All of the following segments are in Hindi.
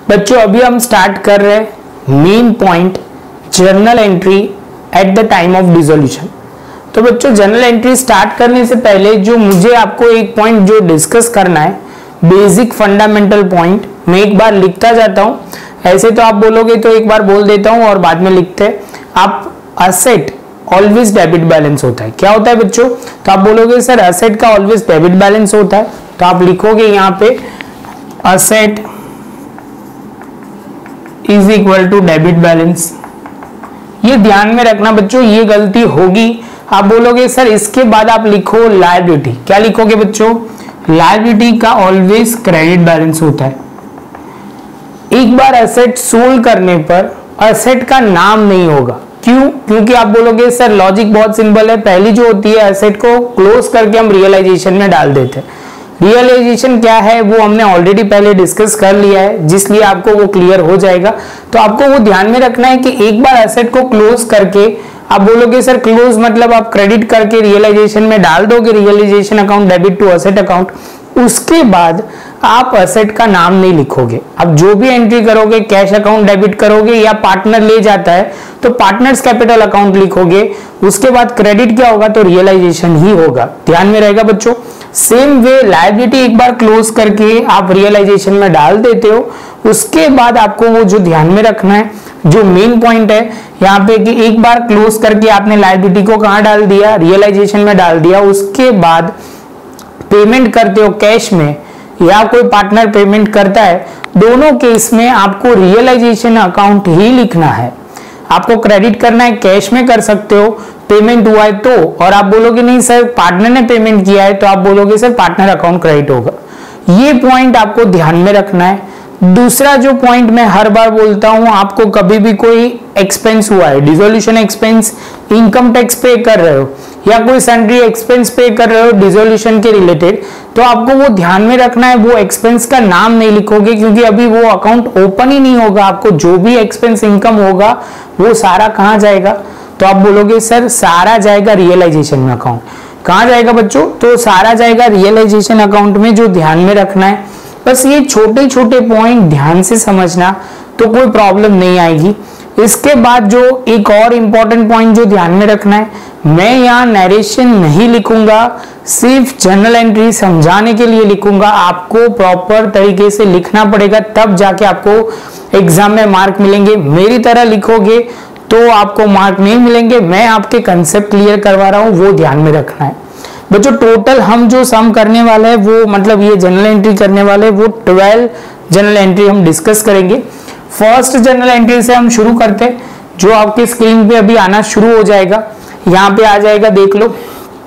बच्चों अभी हम स्टार्ट कर रहे हैं main point journal entry at the time of dissolution. तो बच्चों जर्नल एंट्री स्टार्ट करने से पहले जो मुझे आपको एक पॉइंट जो डिस्कस करना है, बेसिक फंडामेंटल पॉइंट, मैं एक बार लिखता जाता हूं। ऐसे तो आप बोलोगे तो एक बार बोल देता हूं और बाद में लिखते हैं। आप असेट ऑलवेज डेबिट बैलेंस होता है, क्या होता है बच्चों? तो आप बोलोगे सर असेट का ऑलवेज डेबिट बैलेंस होता है, तो आप लिखोगे यहां पे asset is equal to debit balance. ये ध्यान में रखना बच्चों, ये गलती होगी। आप बोलोगे सर इसके बाद आप लिखो लायबिलिटी, क्या लिखोगे बच्चों? लायबिलिटी का ऑलवेज क्रेडिट बैलेंस होता है। एक बार एसेट सोल्ड करने पर एसेट का नाम नहीं होगा, क्यों? क्योंकि आप बोलोगे सर लॉजिक बहुत सिंपल है, पहली जो होती है एसेट को क्लोज करके हम रियलाइजेशन में डाल देते हैं। रियलाइजेशन क्या है वो हमने ऑलरेडी पहले डिस्कस कर लिया है, जिसलिए आपको वो क्लियर हो जाएगा। तो आपको वो ध्यान में रखना है कि एक बार एसेट को क्लोज करके, आप बोलोगे सर क्लोज मतलब आप क्रेडिट करके रियलाइजेशन में डाल दोगे, realisation account debit to asset account. उसके बाद आप एसेट का नाम नहीं लिखोगे। अब जो भी एंट्री करोगे, कैश अकाउंट डेबिट करोगे या पार्टनर ले जाता है तो पार्टनर्स कैपिटल अकाउंट लिखोगे। उसके बाद क्रेडिट क्या होगा? तो रियलाइजेशन ही होगा, ध्यान में रहेगा बच्चों। सेम वे लायबिलिटी एक बार क्लोज करके आप रियलाइजेशन में डाल देते हो। उसके बाद आपको वो जो ध्यान में रखना है, जो मेन पॉइंट है यहाँ पे, कि एक बार क्लोज करके आपने लायबिलिटी को कहाँ डाल दिया? रियलाइजेशन में डाल दिया। उसके बाद पेमेंट करते हो कैश में या कोई पार्टनर पेमेंट करता है, दोनों केस में आपको रियलाइजेशन अकाउंट ही लिखना है। आपको क्रेडिट करना है कैश में कर सकते हो, पेमेंट हुआ है तो, और आप बोलोगे नहीं सर पार्टनर ने पेमेंट किया है, तो आप बोलोगे सर पार्टनर अकाउंट क्रेडिट होगा। ये पॉइंट आपको ध्यान में रखना है। दूसरा जो पॉइंट मैं हर बार बोलता हूं, आपको कभी भी कोई एक्सपेंस हुआ है, डिसोल्यूशन एक्सपेंस, इनकम टैक्स पे कर रहे हो या कोई सन्ड्री एक्सपेंस पे कर रहे हो डिसोल्यूशन के रिलेटेड, तो आपको वो ध्यान में रखना है, वो एक्सपेंस का नाम नहीं लिखोगे, क्योंकि अभी वो अकाउंट ओपन ही नहीं होगा। आपको जो भी एक्सपेंस इनकम होगा वो सारा कहाँ जाएगा? तो आप बोलोगे सर सारा जाएगा रियलाइजेशन में अकाउंट। कहाँ जाएगा बच्चों? तो सारा जाएगा रियलाइजेशन अकाउंट में। जो ध्यान में रखना है बस ये छोटे छोटे पॉइंट ध्यान से समझना, तो कोई प्रॉब्लम नहीं आएगी। इसके बाद जो एक और इम्पॉर्टेंट पॉइंट जो ध्यान में रखना है, मैं यहाँ नरेशन नहीं लिखूंगा, सिर्फ जर्नल एंट्री समझाने के लिए लिखूंगा। आपको प्रॉपर तरीके से लिखना पड़ेगा, तब जाके आपको एग्जाम में मार्क मिलेंगे। मेरी तरह लिखोगे तो आपको मार्क नहीं मिलेंगे। मैं आपके कंसेप्ट क्लियर करवा रहा हूं, वो ध्यान में रखना है बच्चों। टोटल हम जो सम करने वाले हैं वो, मतलब ये जनरल एंट्री करने वाले, वो 12 जनरल एंट्री हम डिस्कस करेंगे। फर्स्ट जनरल एंट्री से हम शुरू करते हैं, जो आपके स्क्रीन पे अभी आना शुरू हो जाएगा, यहाँ पे आ जाएगा, देख लो।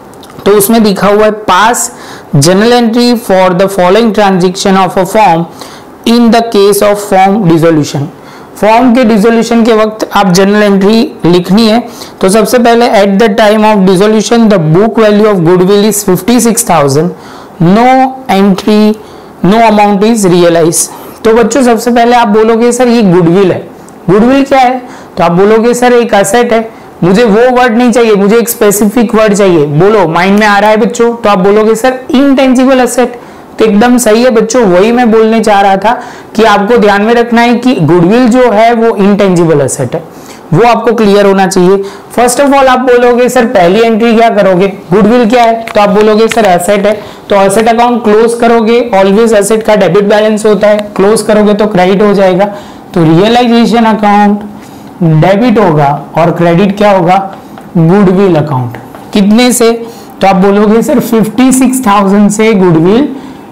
तो उसमें लिखा हुआ है pass general entry for the following transaction of a form in the case of form dissolution. Form के डिसोल्यूशन के वक्त आप जनरल एंट्री लिखनी है। तो सबसे पहले at the time of dissolution the book value of goodwill is 56,000, no entry, no amount is realise. तो बच्चों सबसे पहले आप बोलोगे सर ये गुडविल है। गुडविल क्या है? तो आप बोलोगे सर एक असेट है। मुझे वो वर्ड नहीं चाहिए, मुझे एक स्पेसिफिक वर्ड चाहिए। बोलो, माइंड में आ रहा है बच्चों? तो आप बोलोगे सर इनटेंजिबल असेट। तो एकदम सही है बच्चों, वही मैं बोलने चाह रहा था कि आपको ध्यान में रखना है कि गुडविल जो है वो इनटेंजिबल एसेट है, वो आपको क्लियर होना चाहिए। फर्स्ट ऑफ ऑल आप बोलोगे सर पहली एंट्री क्या करोगे? गुडविल क्या है? तो आप बोलोगे सर एसेट है, तो एसेट अकाउंट क्लोज करोगे। ऑलवेज एसेट का डेबिट बैलेंस होता है, क्लोज करोगे तो क्रेडिट हो जाएगा। तो रियलाइजेशन अकाउंट डेबिट होगा और क्रेडिट क्या होगा? Goodwill account. कितने से? तो आप बोलोगे सर 56,000 से गुडविल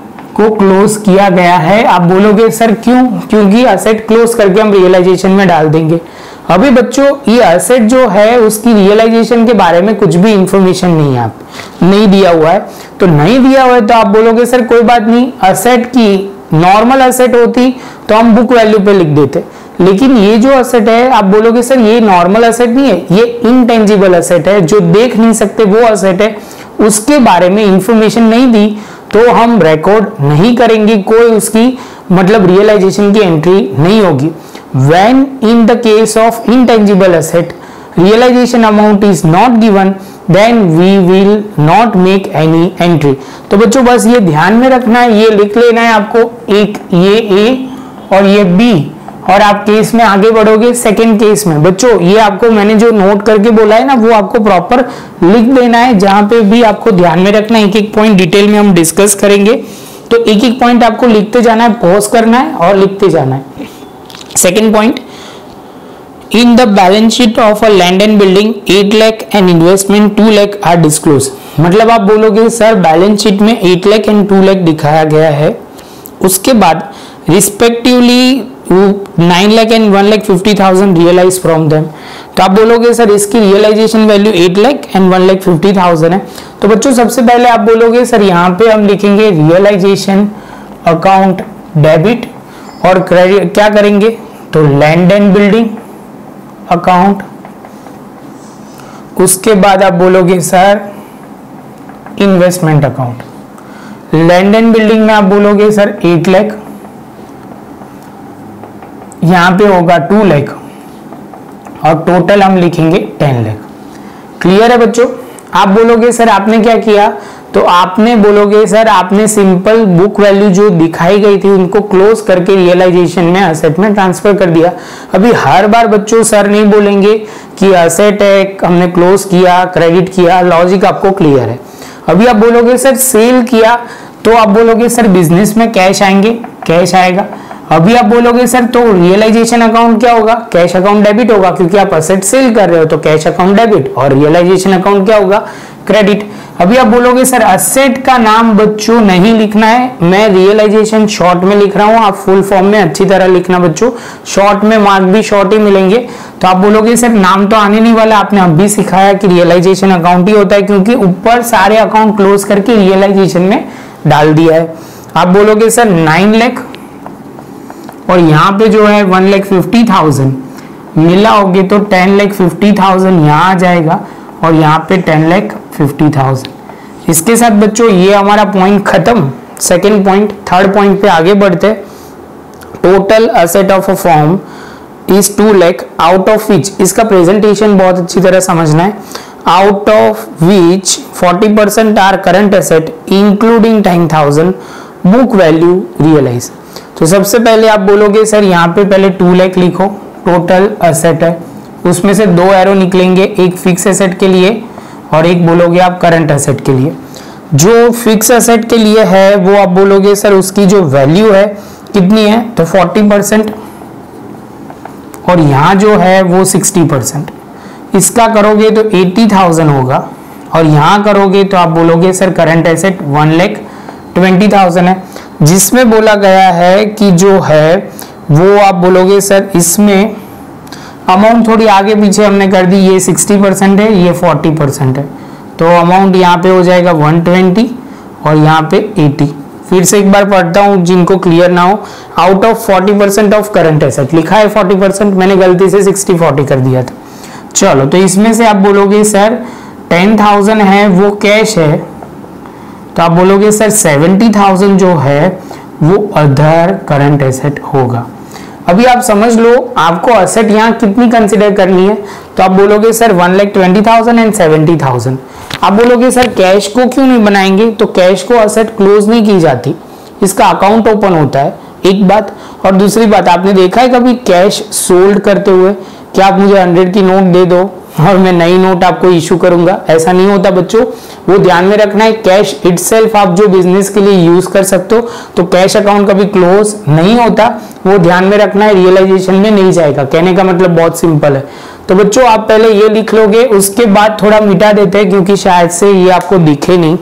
को क्लोज किया गया है। आप बोलोगे सर क्यों? क्योंकि एसेट क्लोज करके हम रियलाइजेशन में डाल देंगे। अभी बच्चों ये एसेट जो है उसकी रियलाइजेशन के बारे में कुछ भी इंफॉर्मेशन नहीं है, आप नहीं दिया हुआ है। तो नहीं दिया हुआ है तो आप बोलोगे सर कोई बात नहीं, एसेट की नॉर्मल एसेट होती तो हम बुक वैल्यू पे लिख देते, लेकिन ये जो एसेट है आप बोलोगे सर ये नॉर्मल एसेट नहीं है, ये इनटेंजिबल एसेट है, जो देख नहीं सकते वो एसेट है। उसके बारे में इंफॉर्मेशन नहीं दी तो हम रिकॉर्ड नहीं करेंगे, कोई उसकी मतलब रियलाइजेशन की एंट्री नहीं होगी। When in the case of intangible asset realization amount is not given, then we will not make any entry। तो बच्चों बस ये ध्यान में रखना है, ये लिख लेना है आपको, एक ये ए और ये बी, और आप केस में आगे बढ़ोगे सेकंड केस में। बच्चों ये आपको मैंने जो नोट करके बोला है ना वो आपको प्रॉपर लिख देना है, जहां पे भी आपको ध्यान में रखना है। एक एक पॉइंट डिटेल में हम डिस्कस करेंगे, तो एक एक पॉइंट आपको लिखते जाना है, पॉज करना है और लिखते जाना है। Second point, in the balance sheet of a land and building 8 lakh and investment 2 lakh are disclose. मतलब आप बोलोगे सर बैलेंस शीट में 8 लाख एंड 2 लाख दिखाया गया है, उसके बाद respectively 9 lakh and 1,50,000 realise from them, तो आप बोलोगे सर इसकी रियलाइजेशन वैल्यू 8 लाख एंड 1,50,000 है। तो बच्चों सबसे पहले आप बोलोगे सर यहाँ पे हम लिखेंगे रियलाइजेशन अकाउंट डेबिट, और क्रेडिट क्या करेंगे तो लैंड एंड बिल्डिंग अकाउंट। उसके बाद आप बोलोगे sir investment account. Land and building में आप बोलोगे सर 8 लाख, यहां पे होगा 2 लाख, और टोटल हम लिखेंगे 10 लाख। क्लियर है बच्चों? आप बोलोगे सर आपने क्या किया, तो आपने बोलोगे सर आपने सिंपल बुक वैल्यू जो दिखाई गई थी उनको क्लोज करके रियलाइजेशन में असेट में ट्रांसफर कर दिया। अभी हर बार बच्चों सर नहीं बोलेंगे कि असेट है हमने क्लोज किया क्रेडिट किया, लॉजिक आपको क्लियर है। अभी आप बोलोगे सर सेल किया, तो आप बोलोगे सर बिजनेस में कैश आएंगे, कैश आएगा। अभी आप बोलोगे सर तो रियलाइजेशन अकाउंट क्या होगा, कैश अकाउंट डेबिट होगा, क्योंकि आप असेट सेल कर रहे हो तो कैश अकाउंट डेबिट, और रियलाइजेशन अकाउंट क्या होगा क्रेडिट। अभी आप बोलोगे सर असेट का नाम बच्चों नहीं लिखना है, मैं रियलाइजेशन शॉर्ट में लिख रहा हूं, आप फुल फॉर्म में अच्छी तरह लिखना बच्चों, शॉर्ट में मार्क भी शॉर्ट ही मिलेंगे। तो आप बोलोगे सर नाम तो आने नहीं वाला, आपने अभी सिखाया कि रियलाइजेशन अकाउंट ही होता है, क्योंकि ऊपर सारे अकाउंट क्लोज करके रियलाइजेशन में डाल दिया है। आप बोलोगे सर 9 लाख, और यहाँ पे जो है 1,50,000 मिला होगे तो 10,50,000 यहाँ आ जाएगा, और यहाँ पे 10,50,000। इसके साथ बच्चों ये हमारा पॉइंट खत्म। सेकंड पॉइंट, थर्ड पॉइंट पे आगे बढ़ते। Total asset of a form is 2 lakh, out of which, इसका प्रेजेंटेशन बहुत अच्छी तरह समझना है, out of which 40% are current asset including 10,000 book value realise. तो सबसे पहले आप बोलोगे सर यहाँ पे पहले 2 लाख लिखो, टोटल असेट है, उसमें से 2 एरो निकलेंगे, एक फिक्स एसेट के लिए और एक बोलोगे आप करंट एसेट के लिए। जो फिक्स एसेट के लिए है वो आप बोलोगे सर उसकी जो वैल्यू है कितनी है, तो 40%, और यहाँ जो है वो 60%। इसका करोगे तो 80,000 होगा, और यहाँ करोगे तो आप बोलोगे सर करंट एसेट 1,20,000 है, जिसमें बोला गया है कि जो है वो आप बोलोगे सर इसमें अमाउंट थोड़ी आगे पीछे हमने कर दी, ये 60% है ये 40% है, तो अमाउंट यहाँ पे हो जाएगा 120 और यहाँ पे 80। फिर से एक बार पढ़ता हूँ जिनको क्लियर ना हो, out of 40% of current asset, लिखा है 40%, मैंने गलती से 60-40 कर दिया था। चलो तो इसमें से आप बोलोगे सर 10,000 है वो कैश है, तो आप बोलोगे सर 70,000 जो है वो अदर करंट एसेट होगा। अभी आप समझ लो आपको एसेट यहाँ कितनी कंसिडर करनी है, तो आप बोलोगे सर 1,20,000 एंड 70,000। आप बोलोगे सर कैश को क्यों नहीं बनाएंगे, तो कैश को एसेट क्लोज नहीं की जाती, इसका अकाउंट ओपन होता है, एक बात। और दूसरी बात, आपने देखा है कभी कैश सोल्ड करते हुए, क्या आप मुझे 100 की नोट दे दो और मैं नई नोट आपको इशू करूंगा, ऐसा नहीं होता बच्चों, वो ध्यान में रखना है। कैश इटसेल्फ आप जो बिजनेस के लिए यूज कर सकते हो, तो कैश अकाउंट कभी क्लोज नहीं होता, वो ध्यान में रखना है, रियलाइजेशन में नहीं जाएगा। कहने का मतलब बहुत सिंपल है। तो बच्चों आप पहले ये लिख लोगे, उसके बाद थोड़ा मिटा देते हैं क्योंकि शायद से ये आपको दिखे नहीं।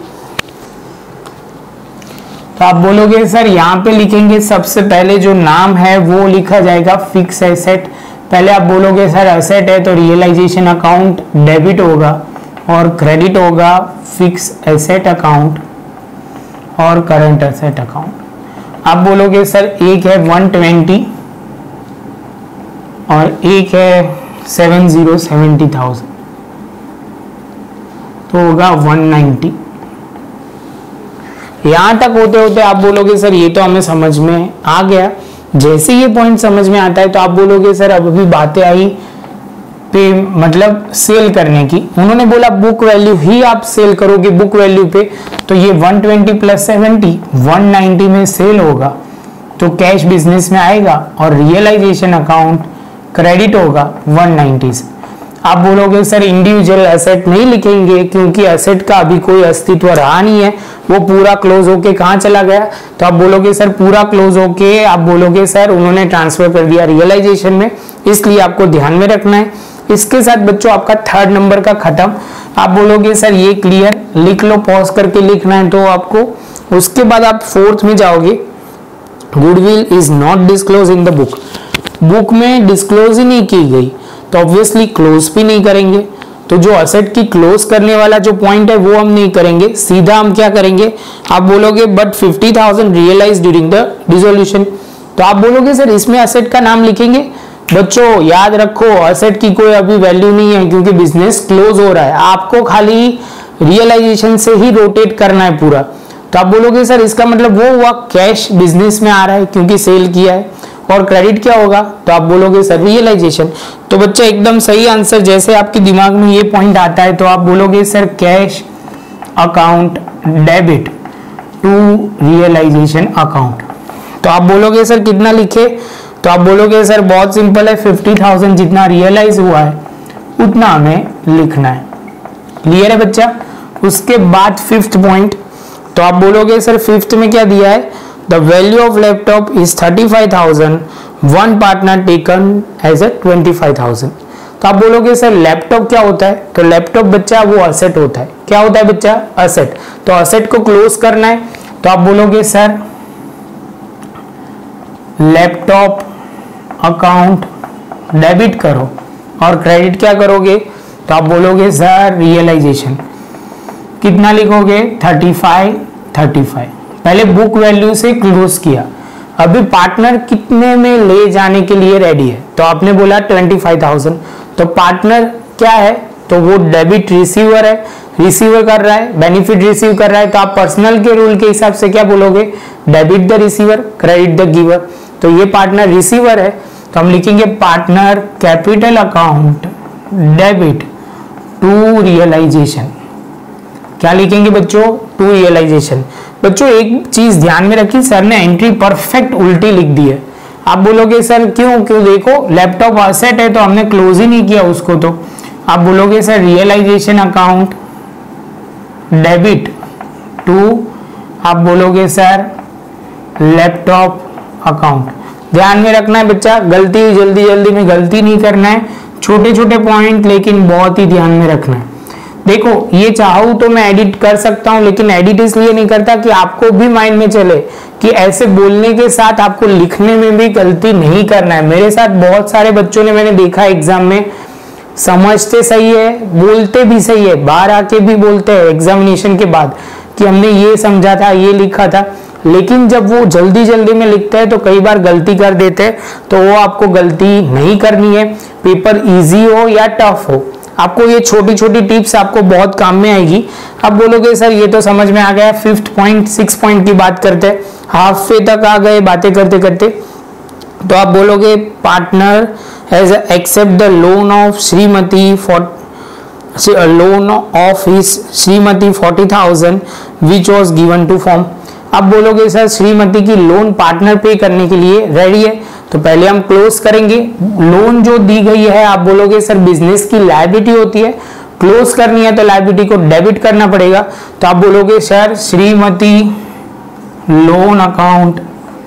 तो आप बोलोगे सर यहाँ पे लिखेंगे सबसे पहले जो नाम है वो लिखा जाएगा फिक्स एसेट। पहले आप बोलोगे सर एसेट है तो रियलाइजेशन अकाउंट डेबिट होगा और क्रेडिट होगा फिक्स एसेट अकाउंट और करंट एसेट अकाउंट। आप बोलोगे सर एक है 120 और एक है 70,000, तो होगा 190। यहां तक होते होते आप बोलोगे सर ये तो हमें समझ में आ गया। जैसे ये पॉइंट समझ में आता है तो आप बोलोगे सर अब भी बातें आई पे, मतलब सेल करने की। उन्होंने बोला बुक वैल्यू ही आप सेल करोगे बुक वैल्यू पे, तो ये 120 प्लस 70 190 में सेल होगा तो कैश बिजनेस में आएगा और रियलाइजेशन अकाउंट क्रेडिट होगा 190 से। आप बोलोगे सर इंडिविजुअल एसेट नहीं लिखेंगे क्योंकि एसेट का अभी कोई अस्तित्व रहा नहीं है, वो पूरा क्लोज होके कहाँ चला गया। तो आप बोलोगे सर पूरा क्लोज होके, आप बोलोगे सर उन्होंने ट्रांसफर कर दिया रियलाइजेशन में, इसलिए आपको ध्यान में रखना है। इसके साथ बच्चों आपका थर्ड नंबर का खत्म। आप बोलोगे सर ये क्लियर, लिख लो, पॉज करके लिखना है तो आपको। उसके बाद आप फोर्थ में जाओगे, goodwill is not disclose in the book, book में डिस्क्लोज ही नहीं की गई तो ऑब्वियसली क्लोज भी नहीं करेंगे। तो जो असेट की क्लोज करने वाला जो पॉइंट है वो हम नहीं करेंगे, सीधा हम क्या करेंगे, आप बोलोगे but 50,000 realise during the dissolution. तो आप बोलोगे सर इसमें असेट का नाम लिखेंगे। बच्चों याद रखो असेट की कोई अभी वैल्यू नहीं है क्योंकि बिजनेस क्लोज हो रहा है, आपको खाली रियलाइजेशन से ही रोटेट करना है पूरा। तो आप बोलोगे सर इसका मतलब वो हुआ कैश बिजनेस में आ रहा है क्योंकि सेल किया है, और क्रेडिट क्या होगा, तो आप बोलोगे सर रियलाइजेशन। तो बच्चा एकदम सही आंसर, जैसे आपके दिमाग में ये पॉइंट आता है तो आप बोलोगे sir cash account debit to realisation account. तो आप बोलोगे सर कितना लिखे, तो आप बोलोगे सर बहुत सिंपल है, 50,000 जितना रियलाइज हुआ है उतना हमें लिखना है। क्लियर है बच्चा। उसके बाद फिफ्थ पॉइंट, तो आप बोलोगे सर फिफ्थ में क्या दिया है, the value of laptop is 35,000, one partner taken as a 25,000। तो आप बोलोगे सर लैपटॉप क्या होता है, तो लैपटॉप बच्चा वो असेट होता है। क्या होता है बच्चा, असेट। तो असेट को क्लोज करना है तो आप बोलोगे सर लैपटॉप अकाउंट डेबिट करो और क्रेडिट क्या करोगे, तो आप बोलोगे सर रियलाइजेशन। कितना लिखोगे, 35। पहले बुक वैल्यू से क्लोज किया, अभी पार्टनर कितने में ले जाने के लिए रेडी है, तो आपने बोला 25,000। तो पार्टनर क्या है, तो वो डेबिट रिसीवर है, रिसीवर कर रहा है, बेनिफिट रिसीव कर रहा है। तो आप पर्सनल के रूल के हिसाब से क्या बोलोगे, debit the receiver credit the giver. तो ये पार्टनर रिसीवर है तो हम लिखेंगे partner capital account debit to realisation. क्या लिखेंगे बच्चों, टू रियलाइजेशन। बच्चों एक चीज ध्यान में रखिए, सर ने एंट्री परफेक्ट उल्टी लिख दी है। आप बोलोगे सर क्यों, देखो लैपटॉप असेट है तो हमने क्लोज ही नहीं किया उसको। तो आप बोलोगे sir realisation account debit to, आप बोलोगे सर लैपटॉप अकाउंट। ध्यान में रखना है बच्चा, गलती जल्दी में गलती नहीं करना है, छोटे छोटे पॉइंट लेकिन बहुत ही ध्यान में रखना है। देखो ये चाहूं तो मैं एडिट कर सकता हूं, लेकिन एडिट इसलिए नहीं करता कि आपको भी माइंड में चले कि ऐसे बोलने के साथ आपको लिखने में भी गलती नहीं करना है। मेरे साथ बहुत सारे बच्चों ने मैंने देखा एग्जाम में, समझते सही है, बोलते भी सही है, बाहर आके भी बोलते हैं एग्जामिनेशन के बाद कि हमने ये समझा था, ये लिखा था, लेकिन जब वो जल्दी में लिखते हैं तो कई बार गलती कर देते हैं। तो वो आपको गलती नहीं करनी है, पेपर इजी हो या टफ हो, आपको ये छोटी छोटी टिप्स आपको बहुत काम में आएगी। अब बोलोगे सर ये तो समझ में आ गया। फिफ्थ पॉइंट, 6 पॉइंट की बात करते हैं, हाफ वे तक आ गए बातें करते करते। तो आप बोलोगे partner has accept the loan of Shrimati loan of his Shrimati 40,000 which was given to form. अब बोलोगे सर श्रीमती की लोन पार्टनर पे करने के लिए रेडी है, तो पहले हम क्लोज करेंगे। लोन जो दी गई है आप बोलोगे सर बिजनेस की लायबिलिटी होती है, क्लोज करनी है तो लायबिलिटी को डेबिट करना पड़ेगा। तो आप बोलोगे sir Shrimati loan account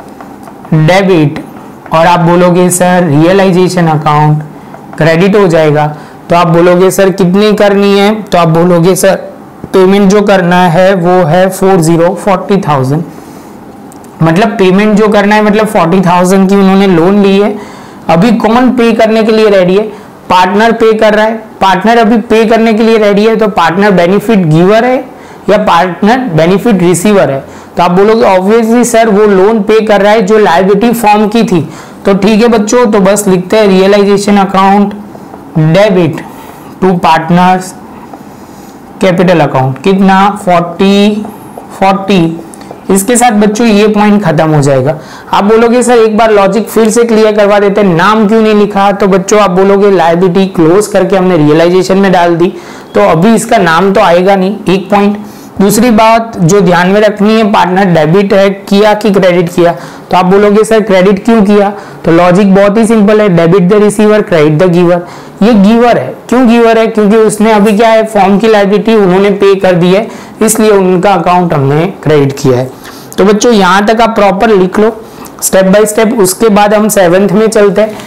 debit, और आप बोलोगे सर रियलाइजेशन अकाउंट क्रेडिट हो जाएगा। तो आप बोलोगे सर कितनी करनी है, तो आप बोलोगे सर पेमेंट जो करना है वो है 40,000। मतलब पेमेंट जो करना है मतलब 40,000 की उन्होंने लोन ली है। अभी कौन पे करने के लिए रेडी है, पार्टनर पे कर रहा है। पार्टनर अभी पे करने के लिए रेडी है, तो पार्टनर बेनिफिट गिवर है या पार्टनर बेनिफिट रिसीवर है। तो आप बोलोगे ऑब्वियसली सर वो लोन पे कर रहा है जो लायबिलिटी फॉर्म की थी। तो ठीक है बच्चों, तो बस लिखते हैं realisation account debit to partners capital account. कितना 40। इसके साथ बच्चों ये पॉइंट खत्म हो जाएगा। आप बोलोगे सर एक बार लॉजिक फिर से क्लियर करवा देते हैं, नाम क्यों नहीं लिखा। तो बच्चों आप बोलोगे लायबिलिटी क्लोज करके हमने रियलाइजेशन में डाल दी, तो अभी इसका नाम तो आएगा नहीं। एक पॉइंट दूसरी बात जो ध्यान में रखनी है, पार्टनर डेबिट है किया कि क्रेडिट किया, तो आप बोलोगे सर क्रेडिट क्यों किया, तो लॉजिक बहुत ही सिंपल है, debit the receiver credit the giver. ये गिवर है, क्यों गिवर है, क्योंकि उसने अभी क्या है, फॉर्म की लायबिलिटी उन्होंने पे कर दी है, इसलिए उनका अकाउंट हमने क्रेडिट किया है। तो बच्चों यहां तक आप प्रॉपर लिख लो स्टेप बाय स्टेप। उसके बाद हम 7th में चलते हैं।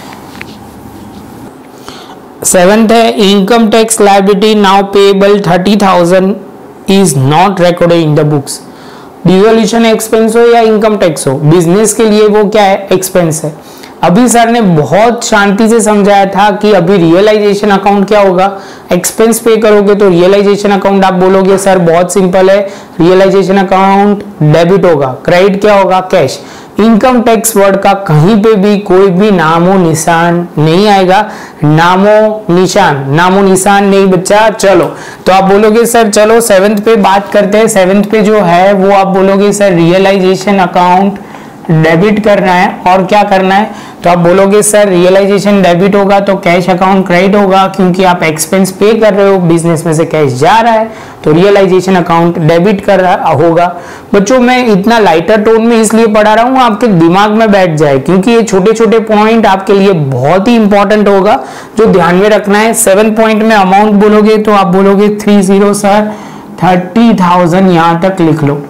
7th है income tax liability now payable 30,000 is not recorded in the books. Dissolution expense हो या इनकम टैक्स हो, बिजनेस के लिए वो क्या है, एक्सपेंस है। अभी सर ने बहुत शांति से समझाया था कि अभी रियलाइजेशन अकाउंट क्या होगा, एक्सपेंस पे करोगे तो रियलाइजेशन अकाउंट आप बोलोगे सर बहुत सिंपल है, रियलाइजेशन अकाउंट डेबिट होगा, क्रेडिट क्या होगा, कैश। इनकम टैक्स वर्ड का कहीं पे भी कोई भी नामो निशान नहीं आएगा, नामो निशान नहीं बच्चा। चलो तो आप बोलोगे सर चलो 7th पे बात करते हैं। 7th पे जो है वो आप बोलोगे सर रियलाइजेशन अकाउंट डेबिट करना है और क्या करना है, तो आप बोलोगे सर रियलाइजेशन डेबिट होगा तो कैश अकाउंट क्रेडिट होगा, क्योंकि आप एक्सपेंस पे कर रहे हो, बिजनेस में से कैश जा रहा है तो रियलाइजेशन अकाउंट डेबिट कर रहा होगा। बच्चों मैं इतना लाइटर टोन में इसलिए पढ़ा रहा हूँ आपके दिमाग में बैठ जाए, क्योंकि ये छोटे छोटे पॉइंट आपके लिए बहुत ही इंपॉर्टेंट होगा जो ध्यान में रखना है। 7 पॉइंट में अमाउंट बोलोगे तो आप बोलोगे 30 सर 30,000 यहां तक लिख लो।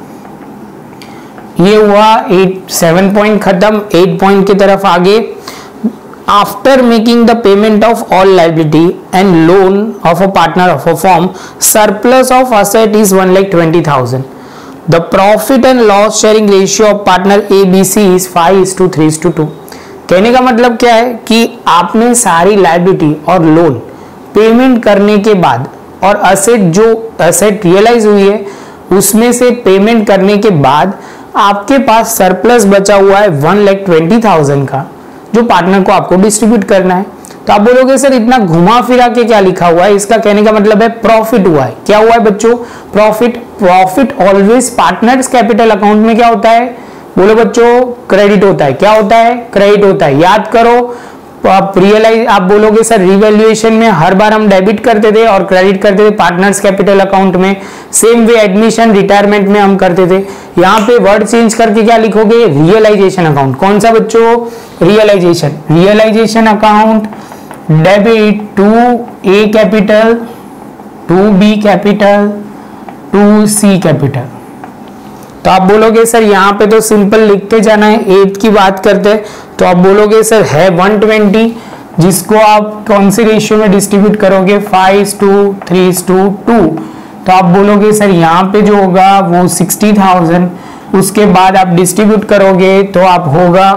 ये हुआ 7 पॉइंट खत्म। 8 पॉइंट की तरफ आगे, after making the payment of all liability and loan of a partner of a firm, surplus of asset is 1,20,000। The profit and loss sharing ratio of partner ABC is 5:3:2। कहने का मतलब क्या है कि आपने सारी लायबिलिटी और लोन पेमेंट करने के बाद और असेट रियलाइज हुई है उसमें से पेमेंट करने के बाद आपके पास सरप्लस बचा हुआ है 1,20,000 का, जो पार्टनर को आपको डिस्ट्रीब्यूट करना है। तो आप बोलोगे सर इतना घुमा फिरा के क्या लिखा हुआ है, इसका कहने का मतलब है प्रॉफिट हुआ है। क्या हुआ है बच्चों, profit always partners capital account में क्या होता है, बोलो बच्चों क्रेडिट होता है। क्या होता है, क्रेडिट होता है। याद करो आप रियलाइज, आप बोलोगे सर रिवैल्यूएशन में हर बार हम डेबिट करते थे और क्रेडिट करते थे पार्टनर्स कैपिटल अकाउंट में, सेम वे एडमिशन रिटायरमेंट में हम करते थे। यहाँ पे वर्ड चेंज करके क्या लिखोगे, रियलाइजेशन अकाउंट। कौन सा बच्चों, realisation account debit to A capital, to B capital, to C capital. तो आप बोलोगे सर यहाँ पे तो सिंपल लिखते जाना है। 8 की बात करते हैं तो आप बोलोगे सर है 120, जिसको आप कौन सी रेशियो में डिस्ट्रीब्यूट करोगे, 5:3:2। तो आप बोलोगे सर यहाँ पे जो होगा वो 60,000, उसके बाद आप डिस्ट्रीब्यूट करोगे तो आप होगा,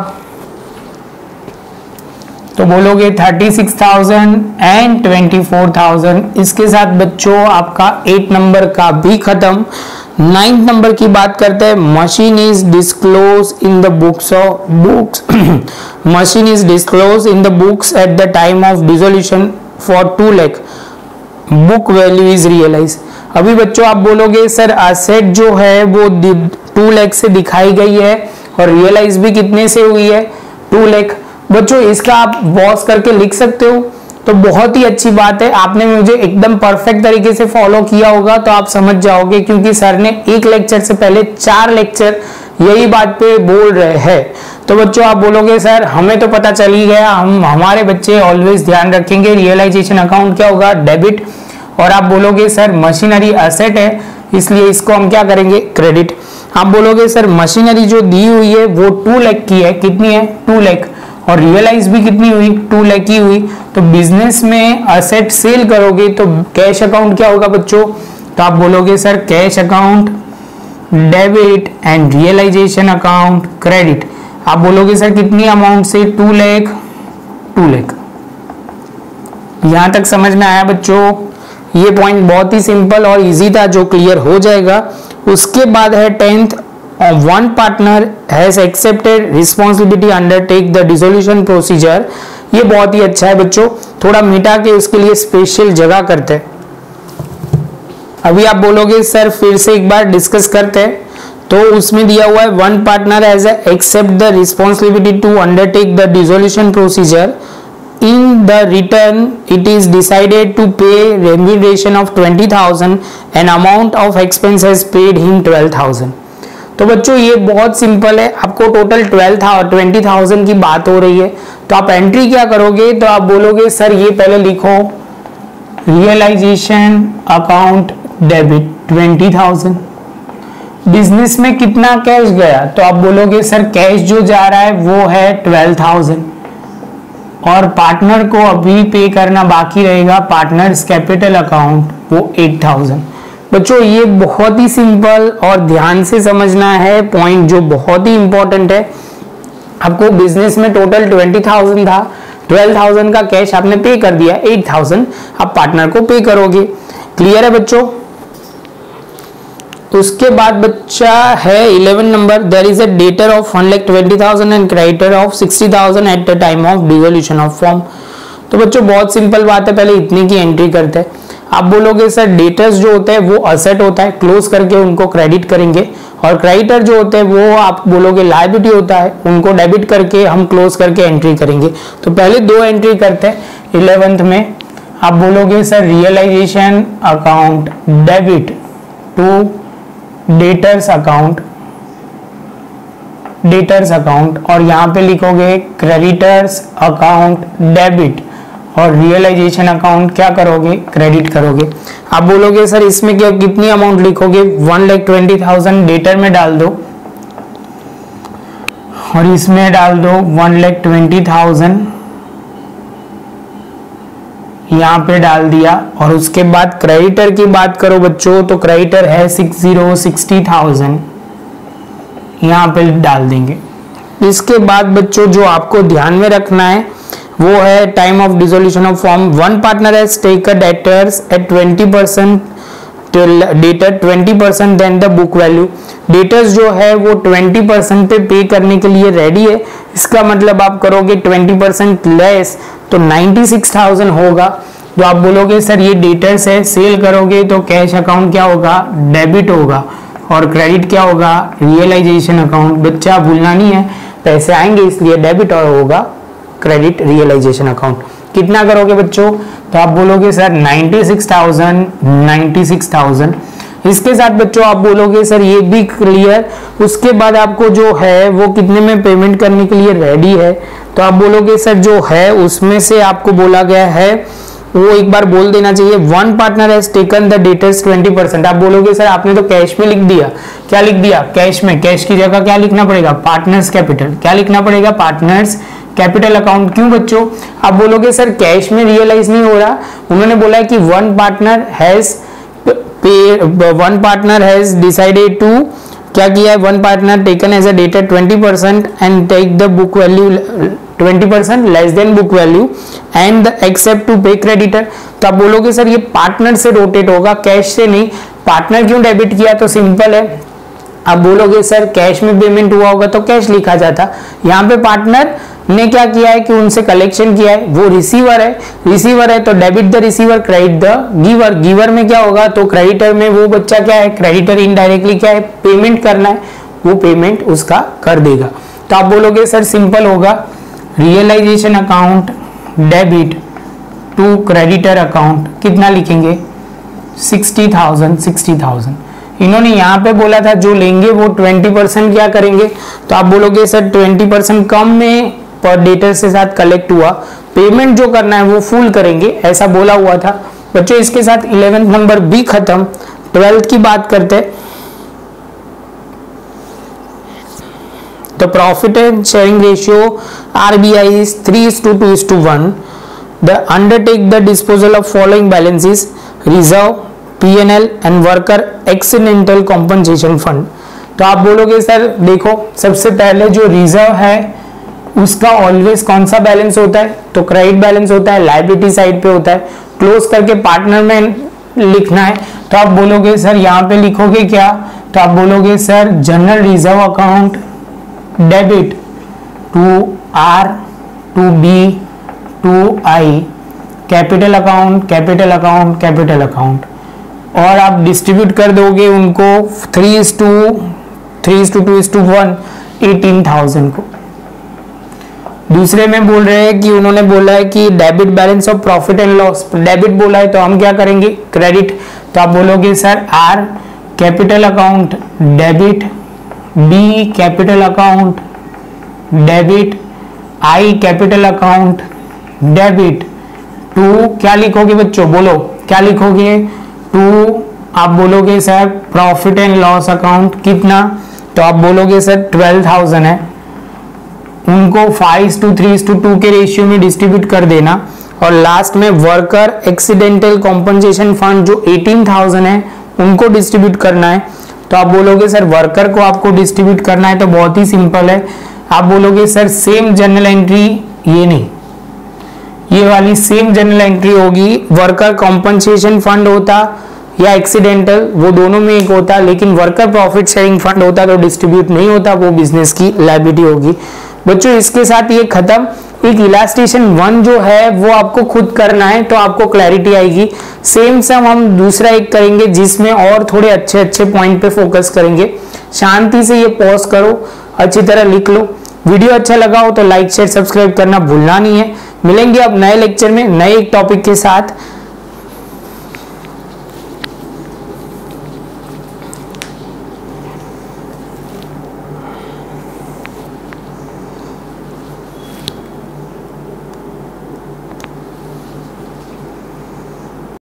तो बोलोगे 36,000 एंड 24,000। इसके साथ बच्चों आपका 8 नंबर का भी खत्म। 9th नंबर की बात करते हैं। Machine is disclose in the books machine is disclose in the books at the time of dissolution for 2 lakh, book value is realise. अभी बच्चों आप बोलोगे सर असेट जो है वो 2 लाख से दिखाई गई है और रियलाइज भी कितने से हुई है, 2 लाख। बच्चों इसका आप वॉश करके लिख सकते हो, तो बहुत ही अच्छी बात है। आपने मुझे एकदम परफेक्ट तरीके से फॉलो किया होगा तो आप समझ जाओगे, क्योंकि सर ने एक लेक्चर से पहले 4 लेक्चर यही बात पे बोल रहे हैं। तो बच्चों आप बोलोगे सर हमें तो पता चल ही गया, हमारे बच्चे ऑलवेज ध्यान रखेंगे रियलाइजेशन अकाउंट क्या होगा, डेबिट। और आप बोलोगे सर मशीनरी असेट है इसलिए इसको हम क्या करेंगे, क्रेडिट। आप बोलोगे सर मशीनरी जो दी हुई है वो 2 लाख की है, कितनी है, 2 लाख, और रियलाइज भी कितनी हुई, 2 लाख की हुई। तो बिजनेस में असेट सेल करोगे तो कैश अकाउंट क्या होगा बच्चों, तो आप बोलोगे sir cash account debit and realisation account credit. आप बोलोगे सर कितनी अमाउंट से, 2 लाख, 2 लाख। यहां तक समझ में आया बच्चों, ये पॉइंट बहुत ही सिंपल और इजी था जो क्लियर हो जाएगा। उसके बाद है 10th, one partner has accepted responsibility undertake the dissolution procedure। ये बहुत ही अच्छा है बच्चों, थोड़ा मिटा के उसके लिए स्पेशल जगह करते हैं। अभी आप बोलोगे सर फिर से एक बार डिस्कस करते हैं, तो उसमें दिया हुआ है one partner has accept the responsibility to undertake the dissolution procedure in the return it is decided to pay remuneration of 20,000 and amount of expenses paid him 12,000। तो बच्चों ये बहुत सिंपल है, आपको टोटल 20,000 की बात हो रही है, तो आप एंट्री क्या करोगे, तो आप बोलोगे सर ये पहले लिखो रियलाइजेशन अकाउंट डेबिट 20,000। बिजनेस में कितना कैश गया, तो आप बोलोगे सर कैश जो जा रहा है वो है 12,000 और पार्टनर को अभी पे करना बाकी रहेगा पार्टनर्स कैपिटल अकाउंट वो 8,000। बच्चों ये बहुत ही सिंपल और ध्यान से समझना है पॉइंट जो बहुत ही इंपॉर्टेंट है। आपको बिजनेस में टोटल 20,000 था, 12,000 का कैश आपने पे कर दिया, 8,000 आप पार्टनर को पे करोगे। क्लियर है बच्चों। उसके बाद बच्चा है 11 number, there is a debtor of 1,20,000 and creditor of 60,000 at the time of dissolution of form. तो बच्चों बहुत सिंपल बात है, पहले इतने की एंट्री करते हैं। आप बोलोगे सर डेटर्स जो होते हैं वो असेट होता है, क्लोज करके उनको क्रेडिट करेंगे, और क्रेडिटर जो होते हैं वो आप बोलोगे लायबिलिटी होता है, उनको डेबिट करके हम क्लोज करके एंट्री करेंगे। तो पहले दो एंट्री करते हैं। 11th में आप बोलोगे sir realisation account debit to debtors account और यहां पे लिखोगे क्रेडिटर्स अकाउंट डेबिट और रियलाइजेशन अकाउंट क्या करोगे, क्रेडिट करोगे। आप बोलोगे सर इसमें क्या कितनी अमाउंट लिखोगे, 1,20,000 डेटर में डाल दो और इसमें डाल दो 1,20,000 यहां पे डाल दिया। और उसके बाद क्रेडिटर की बात करो बच्चों, तो क्रेडिटर है 60,000 यहां पे डाल देंगे। इसके बाद बच्चों जो आपको ध्यान में रखना है वो है time of dissolution of form. One partner has taken debtors at 20% debtor 20% then the book value. Debtors जो है वो 20% पे पे करने के लिए रेडी है, इसका मतलब आप करोगे 20% लेस तो 96,000 होगा। जो आप बोलोगे सर ये डेटर्स है, सेल करोगे तो कैश अकाउंट क्या होगा, डेबिट होगा, और क्रेडिट क्या होगा, रियलाइजेशन अकाउंट। बच्चा भूलना नहीं है, पैसे आएंगे इसलिए डेबिट और होगा क्रेडिट रियलाइजेशन अकाउंट। कितना करोगे बच्चों, तो आप बोलोगे सर 96,000। इसके साथ बच्चों आप बोलोगे सर ये भी क्लियर। उसके बाद आपको जो है वो कितने में पेमेंट करने के लिए रेडी है, तो आप बोलोगे सर जो है उसमें से आपको बोला गया है वो एक बार बोल देना चाहिए, one partner has taken the debtors 20%। आप बोलोगे सर आपने तो कैश में लिख दिया, क्या लिख दिया, कैश में। कैश की जगह क्या लिखना पड़ेगा, पार्टनर्स कैपिटल। क्या लिखना पड़ेगा, पार्टनर्स कैपिटल अकाउंट। क्यों बच्चों, आप बोलोगे सर कैश में रियलाइज नहीं हो रहा, उन्होंने बोला है कि one partner has decided to क्या किया है, one partner taken as a debtor 20% and take the book value 20% less than book value and accept to pay creditor. तो आप बोलोगे सर ये पार्टनर से रोटेट होगा, कैश से नहीं। पार्टनर क्यों डेबिट किया, तो सिंपल है, आप बोलोगे सर कैश में पेमेंट हुआ होगा तो कैश लिखा जाता। यहाँ पे पार्टनर ने क्या किया है कि उनसे कलेक्शन किया है, वो रिसीवर है तो debit the receiver credit the giver. Giver में क्या होगा, तो क्रेडिटर में वो बच्चा क्या है, क्रेडिटर इनडायरेक्टली क्या है, पेमेंट करना है, वो पेमेंट उसका कर देगा। तो आप बोलोगे सर सिंपल होगा realisation account debit to creditor account. कितना लिखेंगे, 60,000। इन्होंने यहाँ पे बोला था जो लेंगे वो 20% क्या करेंगे, तो आप बोलोगे सर 20% कम में पर डेटर से साथ कलेक्ट हुआ, पेमेंट जो करना है वो फुल करेंगे, ऐसा बोला हुआ था बच्चों। इसके साथ 11th नंबर भी खत्म। 12th की बात करते हैं। The profit and sharing ratio RBI is 3:2:1. The undertake the disposal of following balances: reserve, P&L and worker accidental compensation fund। तो आप बोलोगे सर देखो सबसे पहले जो रिजर्व है उसका ऑलवेज कौन सा बैलेंस होता है, तो क्रेडिट बैलेंस होता है, लायबिलिटी साइड पे होता है, क्लोज करके पार्टनर में लिखना है। तो आप बोलोगे सर यहाँ पे लिखोगे क्या, तो आप बोलोगे sir general reserve account debit to R to B to I, capital account और आप डिस्ट्रीब्यूट कर दोगे उनको 3:2:1 18,000 को। दूसरे में बोल रहे हैं कि उन्होंने बोला है कि debit balance of profit and loss, debit बोला है तो हम क्या करेंगे क्रेडिट, तो आप बोलोगे sir R capital account debit, B capital account debit, I capital account debit, to क्या लिखोगे बच्चों, बोलो क्या लिखोगे, टू आप बोलोगे sir profit and loss account कितना, तो आप बोलोगे सर 12,000 है, उनको 5:3:2 के रेशियो में डिस्ट्रीब्यूट कर देना, और लास्ट में वर्कर एक्सीडेंटल कॉम्पनसेशन फंड जो 18,000 है उनको डिस्ट्रीब्यूट करना है, तो आप बोलोगे सर वर्कर को आपको डिस्ट्रीब्यूट करना है, तो बहुत ही सिंपल है, आप बोलोगे सर सेम जर्नल एंट्री, ये नहीं ये वाली सेम जर्नल एंट्री होगी, वर्कर कॉम्पनसेशन फंड होता या एक्सीडेंटल वो दोनों में एक होता, लेकिन वर्कर प्रॉफिट शेयरिंग फंड होता तो डिस्ट्रीब्यूट नहीं होता, वो बिजनेस की लायबिलिटी होगी। बच्चों इसके साथ ये खत्म। एक इलास्ट्रेशन 1 जो है वो आपको खुद करना है तो आपको क्लैरिटी आएगी। सेम सम हम दूसरा एक करेंगे जिसमें और थोड़े अच्छे अच्छे पॉइंट पे फोकस करेंगे। शांति से ये पॉज करो, अच्छी तरह लिख लो। वीडियो अच्छा लगा हो तो लाइक शेयर सब्सक्राइब करना भूलना नहीं है। मिलेंगे अब नए लेक्चर में नए एक टॉपिक के साथ।